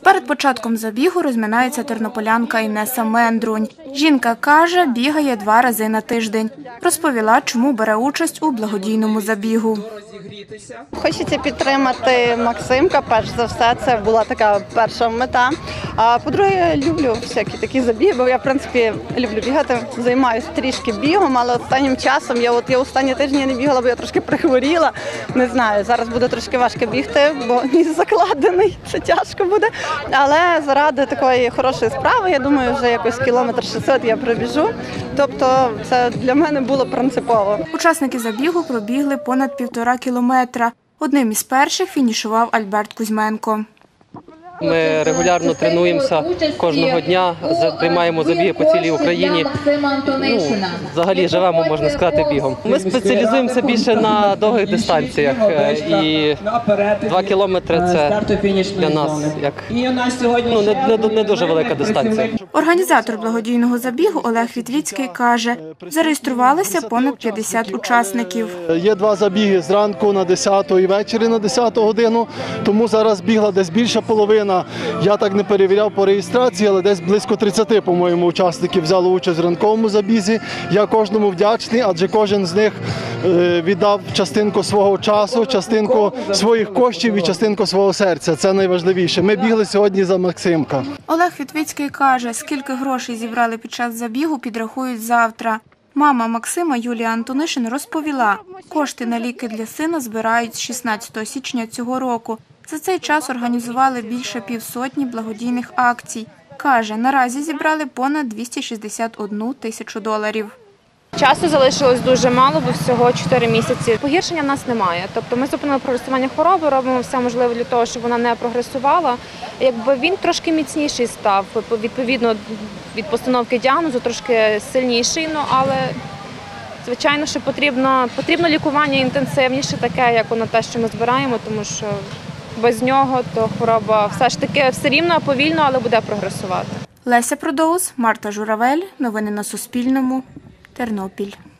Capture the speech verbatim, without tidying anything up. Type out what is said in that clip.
Перед початком забігу розминається тернополянка Інеса Мендрунь. Жінка каже, бігає два рази на тиждень. Розповіла, чому бере участь у благодійному забігу. Хочеться підтримати Максимка, перш за все, це була така перша мета. А по-друге, я люблю всякі такі забіги, бо я, в принципі, люблю бігати, займаюся трішки бігом, але останнім часом, я от я останні тижні не бігала, бо я трошки прихворіла. Не знаю, зараз буде трошки важко бігти, бо ніс закладений, це тяжко буде. Але заради такої хорошої справи, я думаю, вже якось кілометр шістсот я пробіжу. Тобто це для мене було принципово. Учасники забігу пробігли понад півтора кілометра. Одним із перших фінішував Альберт Кузьменко. Ми регулярно тренуємося кожного дня, приймаємо забіги по цілій Україні. Ну, взагалі живемо, можна сказати, бігом. Ми спеціалізуємося більше на довгих дистанціях. І два кілометри – це для нас як, ну, не, не, не дуже велика дистанція. Організатор благодійного забігу Олег Вітвіцький каже, зареєструвалися понад п'ятдесят учасників. Є два забіги зранку на десяту і ввечері на десяту годину, тому зараз бігла десь більша половина. Я так не перевіряв по реєстрації, але десь близько тридцяти, по-моєму, учасників взяло участь в ранковому забізі. Я кожному вдячний, адже кожен з них віддав частинку свого часу, частинку своїх коштів і частинку свого серця. Це найважливіше. Ми бігли сьогодні за Максимка. Олег Вітвіцький каже, скільки грошей зібрали під час забігу, підрахують завтра. Мама Максима Юлія Антонишин розповіла, кошти на ліки для сина збирають з шістнадцятого січня цього року. За цей час організували більше півсотні благодійних акцій. Каже, наразі зібрали понад двісті шістдесят одну тисячу доларів. Часу залишилось дуже мало, бо всього чотири місяці. Погіршення в нас немає. Тобто ми зупинили прогресування хвороби, робимо все можливе для того, щоб вона не прогресувала. Якби він трошки міцніший став, відповідно від постановки діагнозу, трошки сильніший, ну, але звичайно, що потрібно, потрібно лікування інтенсивніше, таке, як воно те, що ми збираємо, тому що без нього то хвороба все ж таки все рівно, повільно, але буде прогресувати. Леся Продоус, Марта Журавель. Новини на Суспільному. Тернопіль.